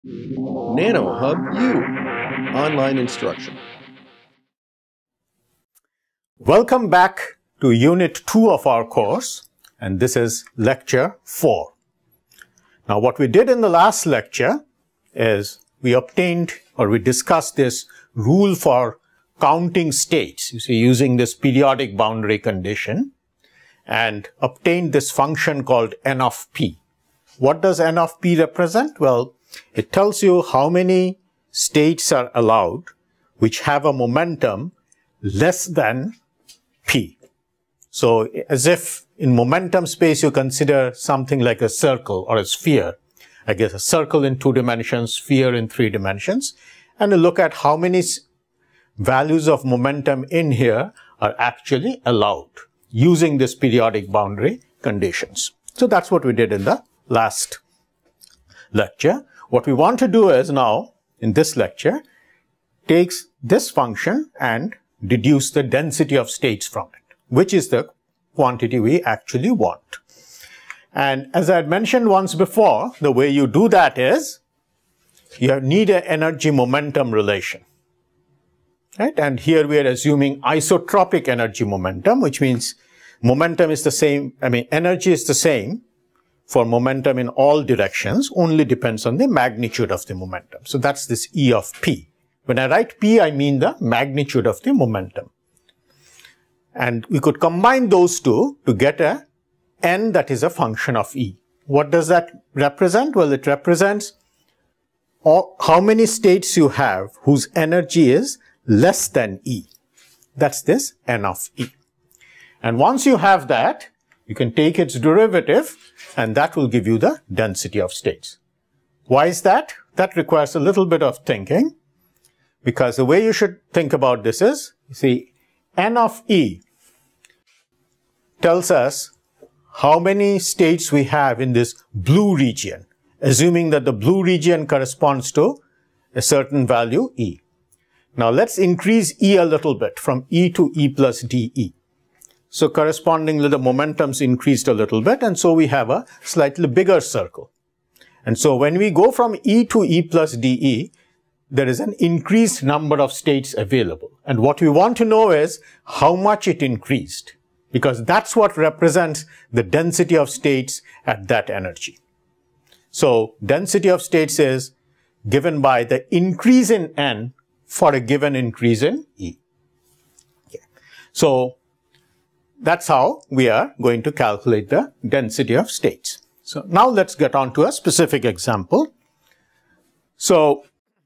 nanoHUB-U, online instruction. Welcome back to Unit 2 of our course, and this is Lecture 4. Now, what we did in the last lecture is we discussed this rule for counting states, using this periodic boundary condition, and obtained this function called n of p. What does n of p represent? Well, it tells you how many states are allowed which have a momentum less than p. So, as if in momentum space you consider something like a circle or a sphere. I guess a circle in 2 dimensions, sphere in 3 dimensions, and you look at how many values of momentum in here are actually allowed using this periodic boundary conditions. So that's what we did in the last lecture. What we want to do is now, in this lecture, takes this function and deduce the density of states from it, which is the quantity we actually want. And as I had mentioned once before, the way you do that is you need an energy momentum relation. Right? And here we are assuming isotropic energy momentum, which means momentum is the same, energy is the same for momentum in all directions, only depends on the magnitude of the momentum. So that's this E of P. When I write P, I mean the magnitude of the momentum. And we could combine those two to get a N that is a function of E. What does that represent? Well, it represents how many states you have whose energy is less than E. That's this N of E. And once you have that, you can take its derivative, and that will give you the density of states. Why is that? That requires a little bit of thinking, because the way you should think about this is, you see, N of E tells us how many states we have in this blue region, assuming that the blue region corresponds to a certain value E. Now let's increase E a little bit from E to E plus dE. So correspondingly the momentum's increased a little bit, and so we have a slightly bigger circle. And so when we go from E to E plus dE, there is an increased number of states available. And what we want to know is how much it increased, because that's what represents the density of states at that energy. So density of states is given by the increase in N for a given increase in E. Okay. So that's how we are going to calculate the density of states. So now let's get on to a specific example. So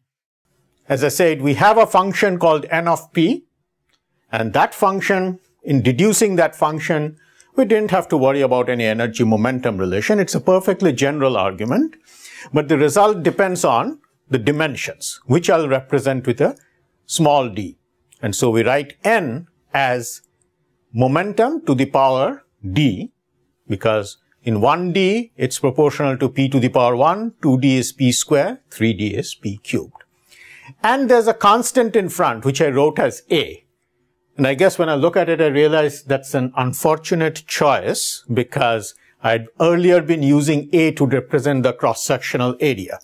as I said, we have a function called N of P, and that function, in deducing that function, we didn't have to worry about any energy momentum relation. It's a perfectly general argument, but the result depends on the dimensions, which I'll represent with a small d. And so we write N as momentum to the power d, because in 1d it's proportional to p to the power 1, 2d is p square, 3d is p cubed. And there's a constant in front which I wrote as a. And I guess when I look at it, I realize that's an unfortunate choice, because I'd earlier been using a to represent the cross-sectional area.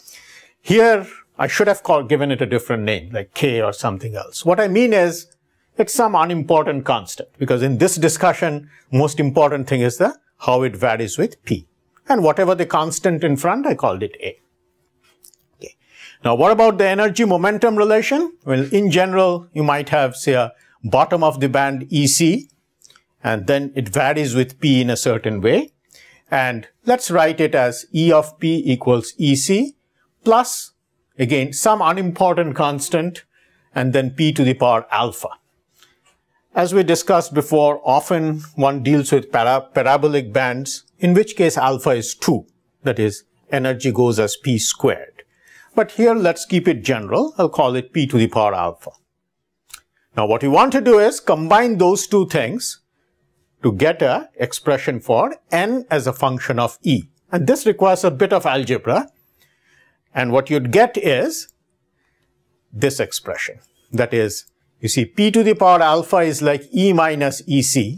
Here I should have given it a different name, like k or something else. What I mean is, it's some unimportant constant, because in this discussion, most important thing is how it varies with p. And whatever the constant in front, I called it a. Okay. Now, what about the energy momentum relation? Well, in general, you might have, say, a bottom of the band EC, and then it varies with p in a certain way. And let's write it as E of p equals EC plus, again, some unimportant constant, and then p to the power alpha. As we discussed before, often one deals with parabolic bands, in which case alpha is 2. That is, energy goes as p squared. But here, let's keep it general. I'll call it p to the power alpha. Now, what we want to do is combine those two things to get an expression for N as a function of E. And this requires a bit of algebra. And what you'd get is this expression. That is, you see, p to the power alpha is like E minus EC.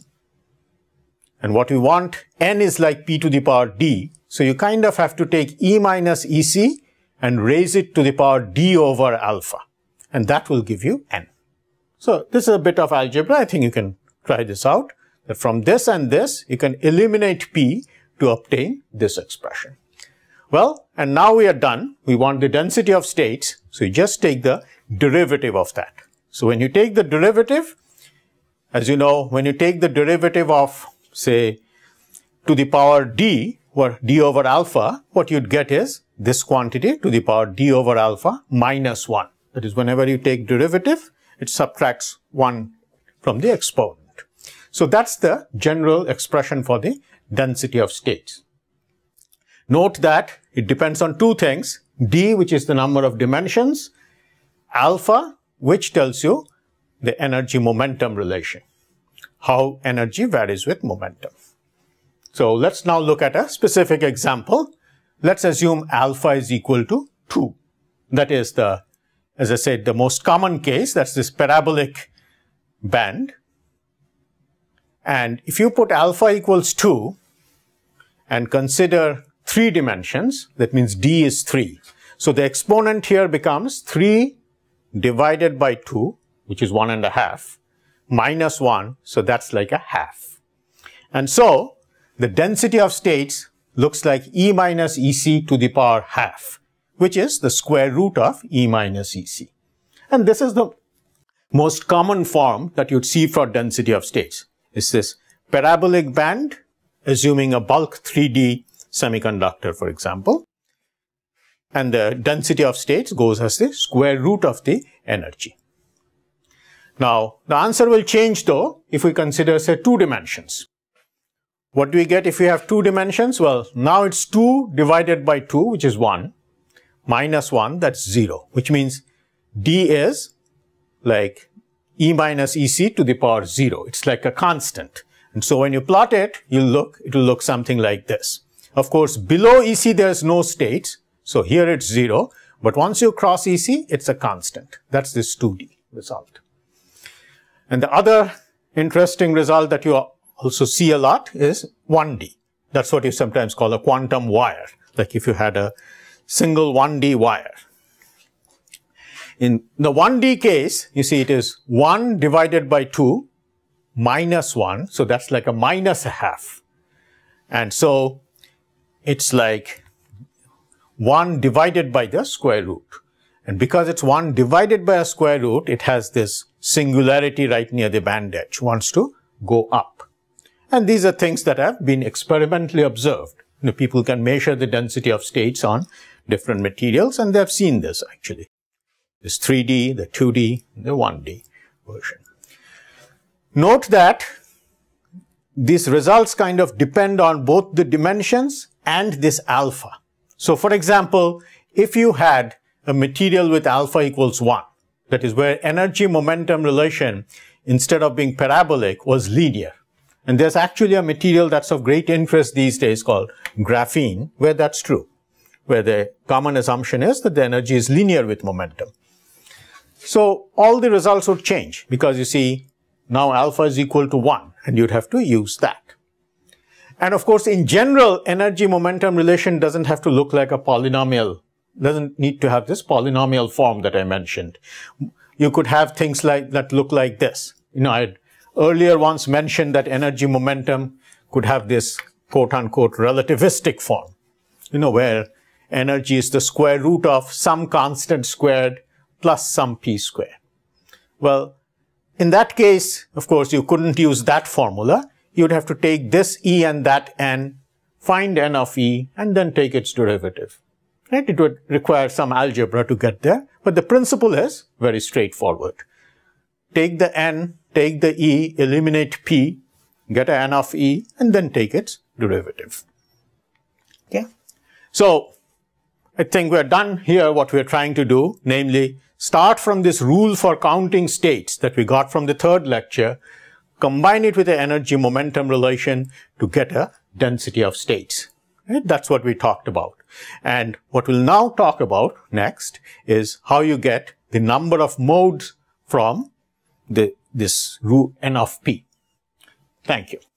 And what we want, N is like p to the power d. So you kind of have to take E minus EC and raise it to the power d over alpha. And that will give you n. So this is a bit of algebra. I think you can try this out. That from this and this, you can eliminate p to obtain this expression. Well, and now we are done. We want the density of states. So you just take the derivative of that. So when you take the derivative, as you know, when you take the derivative of, say, to the power d, or d over alpha, what you'd get is this quantity to the power d over alpha minus 1. That is, whenever you take derivative, it subtracts 1 from the exponent. So that's the general expression for the density of states. Note that it depends on two things, d, which is the number of dimensions, alpha, which tells you the energy momentum relation, how energy varies with momentum. So let's now look at a specific example. Let's assume alpha is equal to 2. That is the, as I said, the most common case. That's this parabolic band. And if you put alpha equals 2 and consider 3 dimensions, that means d is 3. So the exponent here becomes 3 divided by 2, which is 1.5, minus 1. So that's like a half. And so the density of states looks like E minus EC to the power half, which is the square root of E minus EC. And this is the most common form that you'd see for density of states. It's this parabolic band, assuming a bulk 3D semiconductor, for example. And the density of states goes as the square root of the energy. Now, the answer will change though if we consider, say, 2 dimensions. What do we get if we have 2 dimensions? Well, now it's 2 divided by 2, which is 1, minus 1, that's 0, which means d is like E minus EC to the power 0. It's like a constant. And so when you plot it, it will look something like this. Of course, below EC, there's no states. So here it's 0. But once you cross EC, it's a constant. That's this 2D result. And the other interesting result that you also see a lot is 1D. That's what you sometimes call a quantum wire. Like if you had a single 1D wire. In the 1D case, you see it is 1 divided by 2 minus 1. So that's like a minus a half. And so it's like 1 divided by the square root. And because it's 1 divided by a square root, it has this singularity right near the band edge, wants to go up. And these are things that have been experimentally observed. You know, people can measure the density of states on different materials, and they've seen this actually. This 3D, the 2D, the 1D version. Note that these results kind of depend on both the dimensions and this alpha. So for example, if you had a material with alpha equals 1, that is where energy momentum relation, instead of being parabolic, was linear. And there's actually a material that's of great interest these days called graphene, where that's true, where the common assumption is that the energy is linear with momentum. So all the results would change because you see now alpha is equal to 1 and you'd have to use that. And of course, in general, energy momentum relation doesn't have to look like a polynomial, doesn't need to have this polynomial form that I mentioned. You could have things like that look like this. You know, I earlier once mentioned that energy momentum could have this quote-unquote relativistic form, you know, where energy is the square root of some constant squared plus some p squared. Well, in that case, of course, you couldn't use that formula. You'd have to take this E and that N, find N of E, and then take its derivative. Right? It would require some algebra to get there, but the principle is very straightforward. Take the N, take the E, eliminate P, get an N of E, and then take its derivative. Okay? So, I think we're done here what we're trying to do, namely, start from this rule for counting states that we got from the third lecture, combine it with the energy momentum relation to get a density of states. Right? That's what we talked about. And what we'll now talk about next is how you get the number of modes from this root N of P. Thank you.